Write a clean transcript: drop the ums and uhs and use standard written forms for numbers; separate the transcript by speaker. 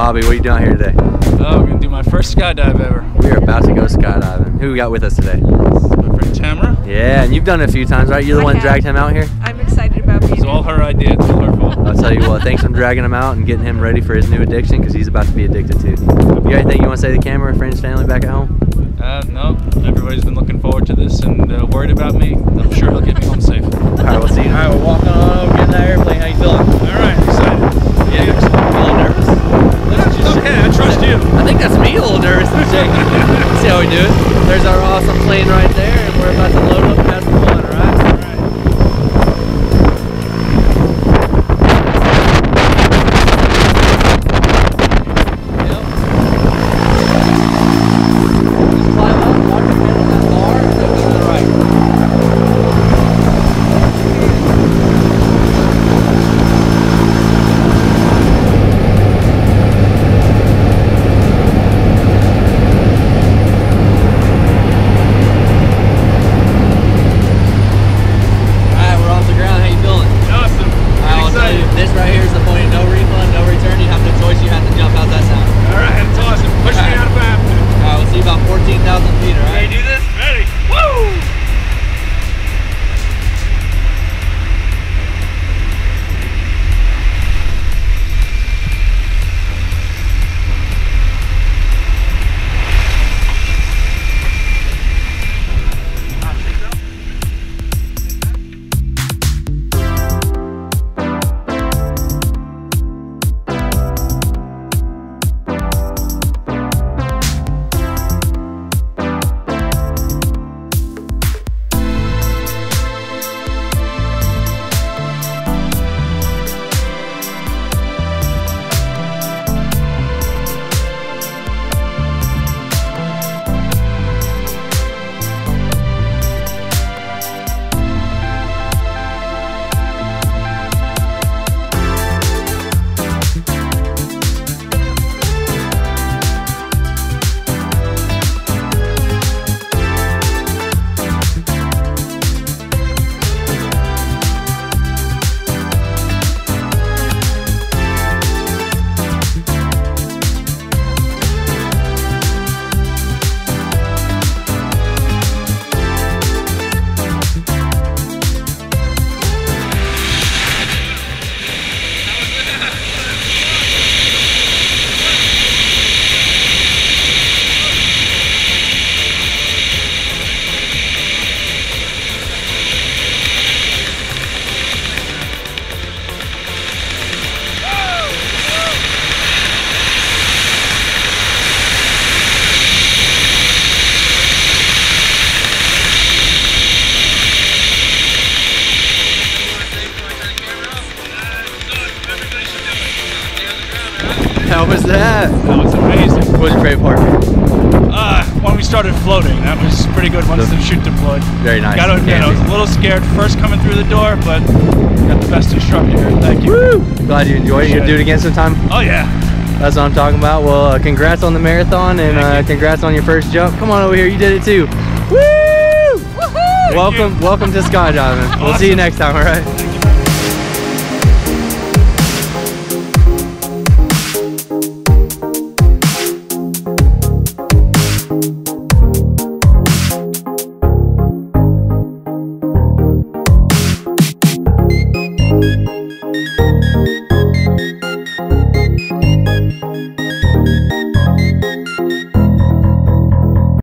Speaker 1: Bobby, what are you doing out here today?
Speaker 2: Oh, I'm gonna do my first skydive ever.
Speaker 1: We are about to go skydiving. Who we got with us today?
Speaker 2: My friend Tamara.
Speaker 1: Yeah, and you've done it a few times, right? You're the one that dragged him out here?
Speaker 3: I'm excited about being
Speaker 2: It's all her idea. It's all her fault.
Speaker 1: I'll tell you what, thanks for dragging him out and getting him ready for his new addiction, because he's about to be addicted too. You got anything you want to say to the camera, friends, family back at home?
Speaker 2: No, everybody's been looking forward to this and worried about me. I'm sure he'll get me home safe.
Speaker 1: Alright, we'll see you.
Speaker 4: Alright, we're walking on over, getting that airplane. How you feeling?
Speaker 2: Alright, excited.
Speaker 4: Yeah, you a little nervous?
Speaker 2: Okay, I trust you.
Speaker 4: I think that's me a little nervous and shaking. See how we do it. There's our awesome plane right there, and we're about to load up and have some fun, alright?
Speaker 1: How was that?
Speaker 2: That was amazing.
Speaker 1: What was your favorite part?
Speaker 2: When we started floating, that was pretty good once the chute deployed.
Speaker 1: Very nice.
Speaker 2: I was a little scared first coming through the door, but got the best instructor here. Thank you.
Speaker 1: Woo! Glad you enjoyed it. You gonna do it again sometime?
Speaker 2: Oh yeah.
Speaker 1: That's what I'm talking about. Well, congrats on the marathon and congrats on your first jump. Come on over here, you did it too. Woo! Welcome to skydiving. We'll see you next time, all right?